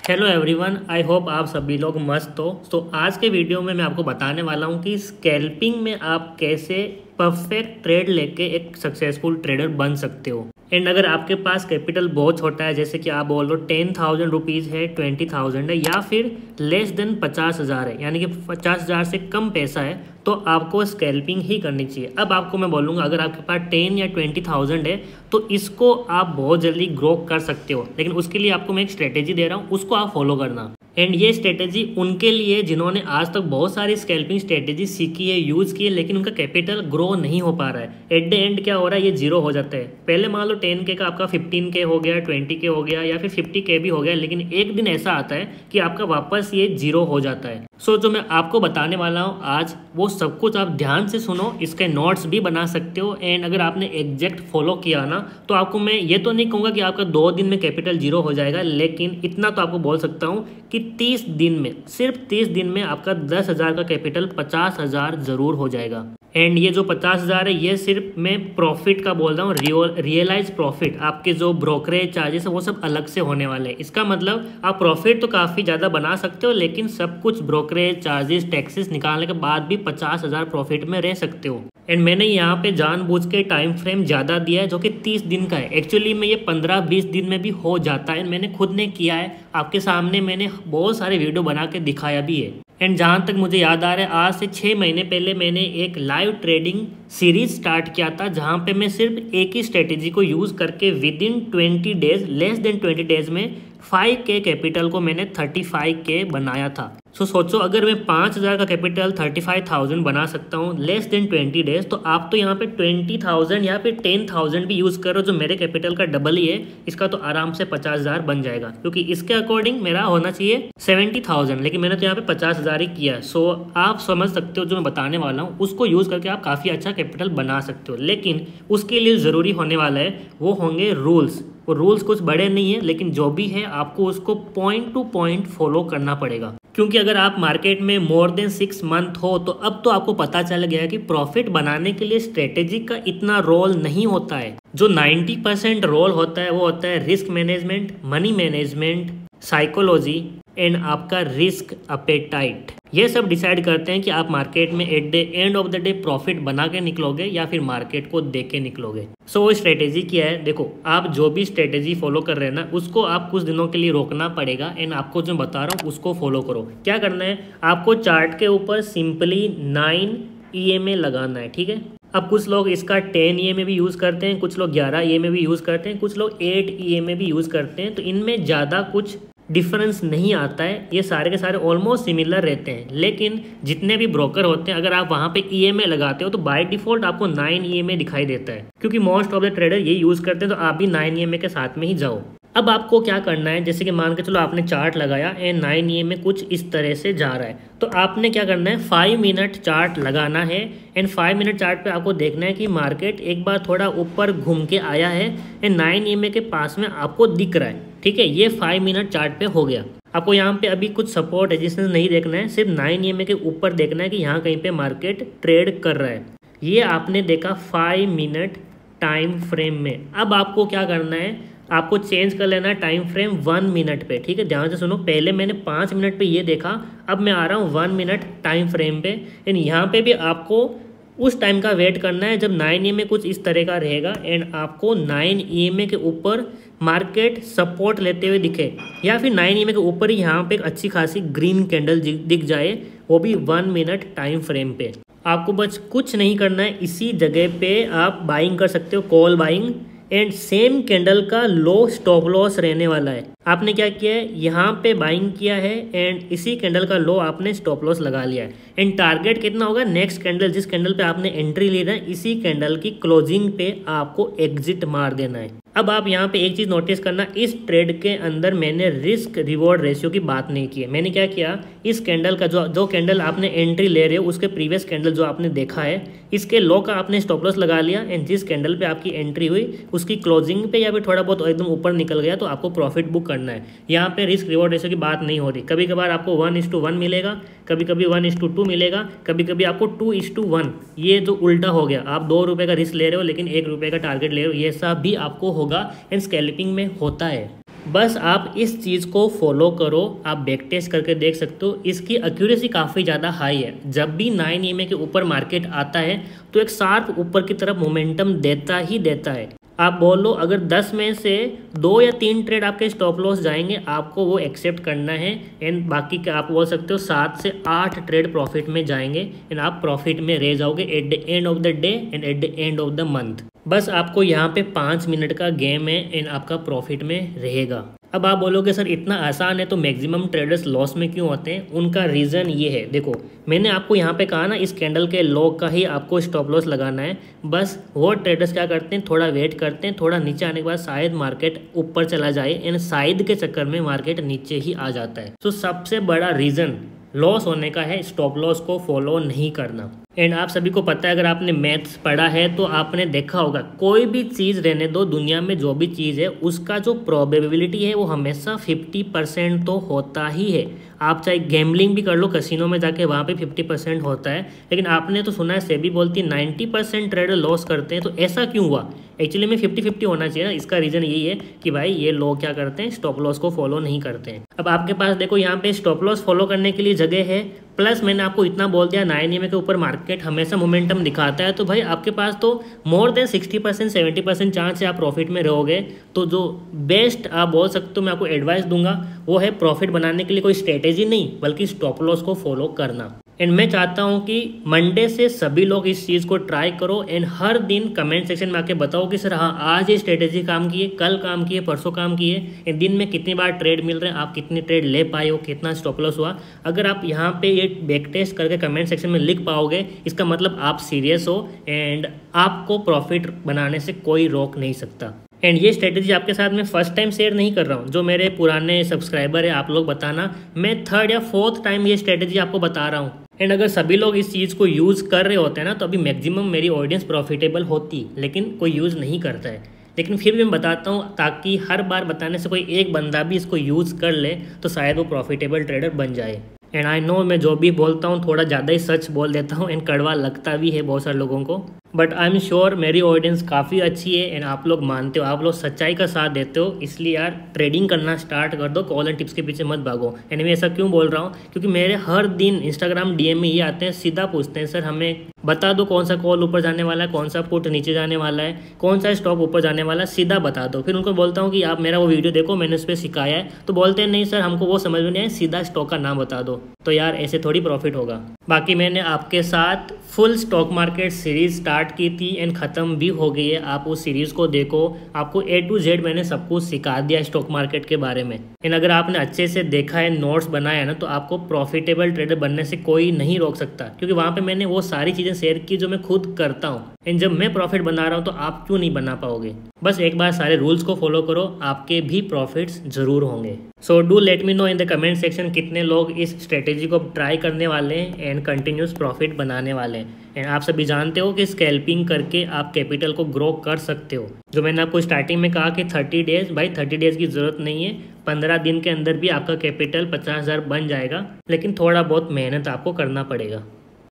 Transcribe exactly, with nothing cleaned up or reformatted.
Hello everyone, I hope आप सभी लोग मस्त हो। तो आज के वीडियो में मैं आपको बताने वाला हूँ कि स्कैल्पिंग में आप कैसे परफेक्ट ट्रेड लेके एक सक्सेसफुल ट्रेडर बन सकते हो। एंड अगर आपके पास कैपिटल बहुत छोटा है, जैसे कि आप बोल रहे हो टेन थाउजेंड रुपीज़ है, ट्वेंटी थाउजेंड है, या फिर लेस देन पचास हज़ार है, यानी कि पचास हज़ार से कम पैसा है, तो आपको स्कैल्पिंग ही करनी चाहिए। अब आपको मैं बोलूँगा, अगर आपके पास टेन या ट्वेंटी थाउजेंड है तो इसको आप बहुत जल्दी ग्रो कर सकते हो, लेकिन उसके लिए आपको मैं एक स्ट्रेटेजी दे रहा हूँ, उसको आप फॉलो करना। एंड ये स्ट्रेटेजी उनके लिए जिन्होंने आज तक बहुत सारी स्कैल्पिंग स्ट्रेटेजी सीखी है, यूज़ की है, लेकिन उनका कैपिटल ग्रो नहीं हो पा रहा है। एट द एंड क्या हो रहा है, ये जीरो हो जाता है। पहले मान लो टेन के का आपका फिफ्टीन के हो गया, ट्वेंटी के हो गया, या फिर फिफ्टी के भी हो गया, लेकिन एक दिन ऐसा आता है कि आपका वापस ये जीरो हो जाता है। सो so, जो मैं आपको बताने वाला हूँ आज, वो सब कुछ आप ध्यान से सुनो, इसके नोट्स भी बना सकते हो। एंड अगर आपने एग्जैक्ट फॉलो किया ना, तो आपको मैं ये तो नहीं कहूँगा कि आपका दो दिन में कैपिटल जीरो हो जाएगा, लेकिन इतना तो आपको बोल सकता हूँ कि तीस दिन में, सिर्फ तीस दिन में आपका दस हज़ार का कैपिटल पचास हज़ार ज़रूर हो जाएगा। एंड ये जो पचास हज़ार है, ये सिर्फ मैं प्रॉफिट का बोल रहा हूँ, रियल रियलाइज प्रॉफिट। आपके जो ब्रोकरेज चार्जेस है वो सब अलग से होने वाले हैं। इसका मतलब आप प्रॉफिट तो काफ़ी ज़्यादा बना सकते हो, लेकिन सब कुछ ब्रोकरेज चार्जेस टैक्सेस निकालने के बाद भी पचास हज़ार प्रॉफिट में रह सकते हो। एंड मैंने यहाँ पे जानबूझ के टाइम फ्रेम ज़्यादा दिया है, जो कि तीस दिन का है। एक्चुअली में ये पंद्रह बीस दिन में भी हो जाता है, मैंने खुद ने किया है, आपके सामने मैंने बहुत सारे वीडियो बना के दिखाया भी है। एंड जहाँ तक मुझे याद आ रहा है, आज से छः महीने पहले मैंने एक लाइव ट्रेडिंग सीरीज स्टार्ट किया था, जहाँ पे मैं सिर्फ एक ही स्ट्रेटेजी को यूज़ करके within twenty days, less than twenty days में फाइव के कैपिटल को मैंने थर्टी फाइव के बनाया था। सो so, सोचो, अगर मैं पाँच हज़ार का कैपिटल थर्टी फाइव थाउजेंड बना सकता हूँ लेस देन ट्वेंटी डेज, तो आप तो यहाँ पे ट्वेंटी थाउजेंड या फिर टेन थाउजेंड भी यूज़ करो, जो मेरे कैपिटल का डबल ही है। इसका तो आराम से पचास हज़ार बन जाएगा, क्योंकि इसके अकॉर्डिंग मेरा होना चाहिए सेवेंटी थाउजेंड, लेकिन मैंने तो यहाँ पे पचास हज़ार ही किया। सो so, आप समझ सकते हो जो मैं बताने वाला हूँ, उसको यूज़ करके आप काफ़ी अच्छा कैपिटल बना सकते हो। लेकिन उसके लिए ज़रूरी होने वाला है, वो होंगे रूल्स। वो रूल्स कुछ बड़े नहीं है, लेकिन जो भी है आपको उसको पॉइंट टू पॉइंट फॉलो करना पड़ेगा। क्योंकि अगर आप मार्केट में मोर देन सिक्स मंथ हो, तो अब तो आपको पता चल गया कि प्रॉफिट बनाने के लिए स्ट्रेटेजी का इतना रोल नहीं होता है। जो नाइन्टी परसेंट रोल होता है वो होता है risk management, money management, psychology and आपका रिस्क अपेटाइट। ये सब डिसाइड करते हैं कि आप मार्केट में at the end of the day profit बना के निकलोगे या फिर मार्केट को देख के निकलोगे। सो वो स्ट्रेटेजी क्या है, देखो, आप जो भी स्ट्रेटेजी फॉलो कर रहे हैं ना, उसको आप कुछ दिनों के लिए रोकना पड़ेगा। एंड आपको जो बता रहा हूँ उसको फॉलो करो। क्या करना है, आपको चार्ट के ऊपर simply nine E M A लगाना है, ठीक है। अब कुछ लोग इसका टेन ई एम ए भी यूज़ करते हैं, कुछ लोग ग्यारह ई एम ए भी यूज़ करते हैं, कुछ लोग एट ई एम ए भी यूज़ करते हैं। तो इनमें ज़्यादा कुछ डिफरेंस नहीं आता है, ये सारे के सारे ऑलमोस्ट सिमिलर रहते हैं। लेकिन जितने भी ब्रोकर होते हैं, अगर आप वहाँ पे ई एम ए लगाते हो तो बाय डिफॉल्ट आपको नाइन ई एम ए दिखाई देता है, क्योंकि मोस्ट ऑफ द ट्रेडर ये यूज़ करते हैं। तो आप भी नाइन ई एम ए के साथ में ही जाओ। अब आपको क्या करना है, जैसे कि मान के चलो आपने चार्ट लगाया and nine E M A कुछ इस तरह से जा रहा है, तो आपने क्या करना है, फाइव मिनट चार्ट लगाना है। एंड फाइव मिनट चार्ट पे आपको देखना है कि मार्केट एक बार थोड़ा ऊपर घूम के आया है and nine E M A के पास में आपको दिख रहा है, ठीक है। ये फाइव मिनट चार्ट पे हो गया। आपको यहाँ पे अभी कुछ सपोर्ट रेजिस्टेंस नहीं देखना है, सिर्फ नाइन ई एम ए के ऊपर देखना है कि यहाँ कहीं पे मार्केट ट्रेड कर रहा है। ये आपने देखा फाइव मिनट टाइम फ्रेम में। अब आपको क्या करना है, आपको चेंज कर लेना है टाइम फ्रेम वन मिनट पे, ठीक है। ध्यान से सुनो, पहले मैंने पाँच मिनट पे ये देखा, अब मैं आ रहा हूँ वन मिनट टाइम फ्रेम पे। एंड यहाँ पे भी आपको उस टाइम का वेट करना है जब नाइन ई एम ए कुछ इस तरह का रहेगा एंड आपको नाइन ई एम ए के ऊपर मार्केट सपोर्ट लेते हुए दिखे, या फिर नाइन ई एम ए के ऊपर ही यहाँ पे एक अच्छी खासी ग्रीन कैंडल दिख जाए, वो भी वन मिनट टाइम फ्रेम पे। आपको बस कुछ नहीं करना है, इसी जगह पे आप बाइंग कर सकते हो, call buying. And same candle का लो स्टॉप लॉस रहने वाला है। आपने क्या किया है, यहाँ पे बाइंग किया है एंड इसी कैंडल का लो आपने स्टॉप लॉस लगा लिया है। एंड टारगेट कितना होगा, नेक्स्ट कैंडल, जिस कैंडल पे आपने एंट्री ली है, इसी कैंडल की क्लोजिंग पे आपको एग्जिट मार देना है। अब आप यहाँ पे एक चीज़ नोटिस करना, इस ट्रेड के अंदर मैंने रिस्क रिवॉर्ड रेशियो की बात नहीं की है। मैंने क्या किया, इस कैंडल का जो जो कैंडल आपने एंट्री ले रहे हो, उसके प्रीवियस कैंडल जो आपने देखा है, इसके लो का आपने स्टॉप लॉस लगा लिया एंड जिस कैंडल पे आपकी एंट्री हुई उसकी क्लोजिंग पे या फिर थोड़ा बहुत एकदम ऊपर निकल गया, तो आपको प्रॉफिट बुक करना है। यहाँ पे रिस्क रिवॉर्ड रेशियो की बात नहीं हो रही। कभी कभार आपको वन इस टू वन मिलेगा, कभी कभी वन इस टू टू मिलेगा, कभी कभी आपको टू इस टू वन। ये जो उल्टा हो गया, आप दो रुपये का रिस्क ले रहे हो लेकिन एक रुपये का टारगेट ले रहे हो, ये सब भी आपको होगा एंड स्कैल्पिंग में होता है। बस आप इस चीज़ को फॉलो करो, आप बैक टेस्ट करके देख सकते हो, इसकी एक्यूरेसी काफ़ी ज़्यादा हाई है। जब भी नाइन ई एम ए के ऊपर मार्केट आता है तो एक शार्प ऊपर की तरफ मोमेंटम देता ही देता है। आप बोलो अगर दस में से दो या तीन ट्रेड आपके स्टॉप लॉस जाएंगे, आपको वो एक्सेप्ट करना है, एंड बाकी का आप बोल सकते हो सात से आठ ट्रेड प्रॉफिट में जाएंगे एंड आप प्रॉफिट में रह जाओगे at the end of the day and at the end of the month. बस आपको यहाँ पे पाँच मिनट का गेम है एंड आपका प्रॉफिट में रहेगा। अब आप बोलोगे सर इतना आसान है तो मैक्सिमम ट्रेडर्स लॉस में क्यों होते हैं? उनका रीज़न ये है, देखो मैंने आपको यहाँ पे कहा ना इस कैंडल के लो का ही आपको स्टॉप लॉस लगाना है। बस वो ट्रेडर्स क्या करते हैं, थोड़ा वेट करते हैं, थोड़ा नीचे आने के बाद शायद मार्केट ऊपर चला जाए एंड शायद के चक्कर में मार्केट नीचे ही आ जाता है। तो सबसे बड़ा रीज़न लॉस होने का है स्टॉप लॉस को फॉलो नहीं करना। एंड आप सभी को पता है, अगर आपने मैथ्स पढ़ा है तो आपने देखा होगा कोई भी चीज़ रहने दो, दुनिया में जो भी चीज़ है उसका जो प्रोबेबिलिटी है वो हमेशा फिफ्टी परसेंट तो होता ही है। आप चाहे गैम्बलिंग भी कर लो कसिनो में जाके, वहाँ पे फिफ्टी परसेंट होता है, लेकिन आपने तो सुना है सेबी बोलती है नाइन्टी परसेंट ट्रेडर लॉस करते हैं। तो ऐसा क्यों हुआ? एक्चुअली में फिफ्टी फिफ्टी होना चाहिए ना। इसका रीज़न यही है कि भाई ये लोग क्या करते हैं, स्टॉप लॉस को फॉलो नहीं करते हैं। अब आपके पास देखो यहाँ पे स्टॉप लॉस फॉलो करने के लिए जगह है, प्लस मैंने आपको इतना बोल दिया नाइन ई एम ए के ऊपर मार्केट हमेशा मोमेंटम दिखाता है, तो भाई आपके पास तो more than sixty percent seventy percent chance है आप प्रॉफिट में रहोगे। तो जो बेस्ट आप बोल सकते हो मैं आपको एडवाइस दूंगा वो है प्रॉफिट बनाने के लिए कोई स्ट्रेटेजी नहीं बल्कि स्टॉप लॉस को फॉलो करना। एंड मैं चाहता हूँ कि मंडे से सभी लोग इस चीज़ को ट्राई करो एंड हर दिन कमेंट सेक्शन में आके बताओ कि सर हाँ आज ये स्ट्रेटेजी काम किए, कल काम किए, परसों काम किए, एंड दिन में कितनी बार ट्रेड मिल रहे हैं, आप कितनी ट्रेड ले पाए हो, कितना स्टॉप लॉस हुआ। अगर आप यहाँ पे ये बैक टेस्ट करके कमेंट सेक्शन में लिख पाओगे इसका मतलब आप सीरियस हो एंड आपको प्रॉफिट बनाने से कोई रोक नहीं सकता। एंड ये स्ट्रेटेजी आपके साथ मैं फर्स्ट टाइम शेयर नहीं कर रहा हूँ, जो मेरे पुराने सब्सक्राइबर है आप लोग बताना, मैं थर्ड या फोर्थ टाइम ये स्ट्रेटेजी आपको बता रहा हूँ। एंड अगर सभी लोग इस चीज़ को यूज़ कर रहे होते हैं ना तो अभी मैक्सिमम मेरी ऑडियंस प्रॉफिटेबल होती, लेकिन कोई यूज़ नहीं करता है। लेकिन फिर भी मैं बताता हूँ ताकि हर बार बताने से कोई एक बंदा भी इसको यूज़ कर ले तो शायद वो प्रॉफिटेबल ट्रेडर बन जाए। एंड आई नो मैं जो भी बोलता हूँ थोड़ा ज़्यादा ही सच बोल देता हूँ एंड कड़वा लगता भी है बहुत सारे लोगों को, बट आई एम श्योर मेरी ऑडियंस काफ़ी अच्छी है एंड आप लोग मानते हो, आप लोग सच्चाई का साथ देते हो, इसलिए यार ट्रेडिंग करना स्टार्ट कर दो, कॉल एंड टिप्स के पीछे मत भागो। एंड मैं ऐसा क्यों बोल रहा हूँ क्योंकि मेरे हर दिन इंस्टाग्राम डीएम में ये आते हैं, सीधा पूछते हैं सर हमें बता दो कौन सा कॉल ऊपर जाने वाला है, कौन सा पुट नीचे जाने वाला है, कौन सा स्टॉक ऊपर जाने वाला है, सीधा बता दो। फिर उनको बोलता हूँ कि आप मेरा वो वीडियो देखो मैंने उस पर सिखाया है, तो बोलते हैं नहीं सर हमको वो समझ में नहीं आया, सीधा स्टॉक का नाम बता दो। तो यार ऐसे थोड़ी प्रॉफिट होगा। बाकी मैंने आपके साथ full stock market series start की थी एंड ख़त्म भी हो गई है, आप उस सीरीज़ को देखो, आपको ए टू जेड मैंने सब कुछ सिखा दिया स्टॉक मार्केट के बारे में। एंड अगर आपने अच्छे से देखा है, नोट्स बनाया है ना, तो आपको प्रॉफिटेबल ट्रेडर बनने से कोई नहीं रोक सकता, क्योंकि वहाँ पे मैंने वो सारी चीज़ें शेयर की जो मैं खुद करता हूँ। एंड जब मैं प्रॉफिट बना रहा हूँ तो आप क्यों नहीं बना पाओगे? बस एक बार सारे रूल्स को फॉलो करो, आपके भी प्रॉफिट्स जरूर होंगे। So do let me know in the comment section कितने लोग इस स्ट्रेटेजी को ट्राई करने वाले हैं एंड कंटिन्यूस प्रॉफिट बनाने वाले हैं। एंड आप सभी जानते हो कि स्कैल्पिंग करके आप कैपिटल को ग्रो कर सकते हो। जो मैंने आपको स्टार्टिंग में कहा कि थर्टी डेज, भाई थर्टी डेज की ज़रूरत नहीं है, पंद्रह दिन के अंदर भी आपका कैपिटल पचास हज़ार बन जाएगा, लेकिन थोड़ा बहुत मेहनत आपको करना पड़ेगा।